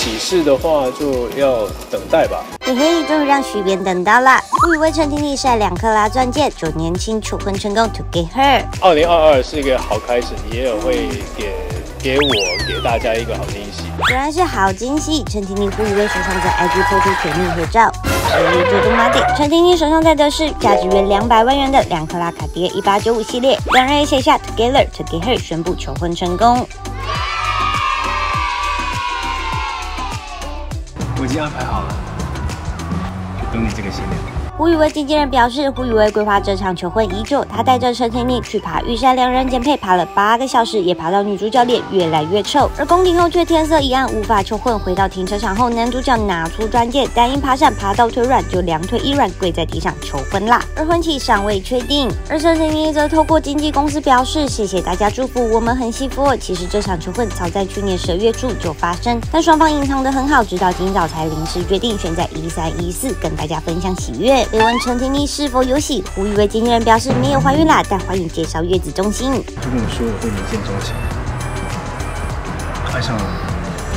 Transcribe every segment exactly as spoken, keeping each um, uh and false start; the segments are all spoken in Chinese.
喜事的话就要等待吧。 嘿嘿，终于让许编等到了。胡宇威、陈婷妮晒两克拉钻戒，祝年轻求婚成功 ，to get her。 二零二二是一个好开始，也有会给给我给大家一个好惊喜。 果然是好惊喜！陈婷妮、胡宇威手上在 I G 抛出甜蜜合照。十月主动马丁，陈婷妮手上戴的是价值约两百万元的两克拉卡地亚一八九五系列，两人也写下 together to get her， 宣布求婚成功。 我已经安排好了，就等你这个新娘。 胡宇威经纪人表示，胡宇威规划这场求婚已久，他带着陈婷妮去爬玉山，两人减配爬了八个小时，也爬到女主角脸越来越臭。而宫廷后却天色一暗，无法求婚。回到停车场后，男主角拿出钻戒，但因爬山爬到腿软，就两腿一软，跪在地上求婚啦。而婚期尚未确定。而陈婷妮则透过经纪公司表示，谢谢大家祝福，我们很幸福。其实这场求婚早在去年十二月初就发生，但双方隐藏得很好，直到今早才临时决定选在一三一四跟大家分享喜悦。被问陈婷妮是否有喜，胡宇威经纪人表示没有怀孕啦，但怀孕介绍月子中心。 就跟我说我会一见钟情，爱上了我，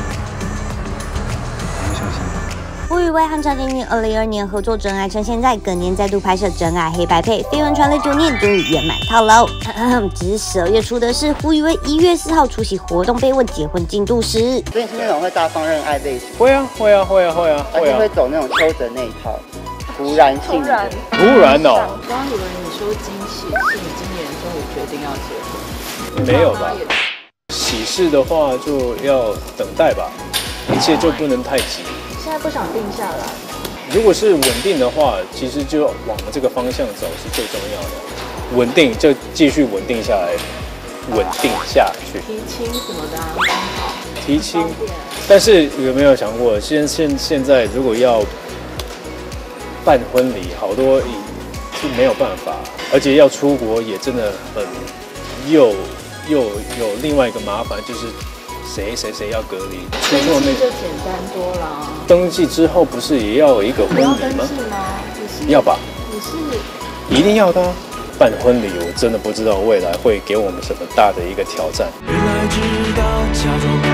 我会相信。 胡宇威和陈婷妮二零二二年合作《真爱趁现在》，隔年再度拍摄《真爱黑白配》，绯闻传了九年，终于圆满套牢。只是十二月初的事，胡宇威一月四号出席活动被问结婚进度时， 所以是那种会大方认爱类型。 会啊，会啊，会啊，会啊， 而且会走那种邱泽那一套。突然性的， 突然哦！ 我刚刚以为你说惊喜是你今年终于决定要结婚， 没有吧？喜事的话就要等待吧，一切就不能太急。 现在不想定下来。 如果是稳定的话，其实就往这个方向走是最重要的。稳定就继续稳定下来，稳定下去。 提亲什么的啊，刚好。 提亲，但是有没有想过，现现现在如果要办婚礼，好多是没有办法，而且要出国也真的很又又有另外一个麻烦，就是谁谁谁要隔离。 登记就简单多了。 登记之后不是也要有一个婚礼吗？ 你要登记吗？你是要吧？ 你是一定要的啊。办婚礼，我真的不知道未来会给我们什么大的一个挑战。原来知道假装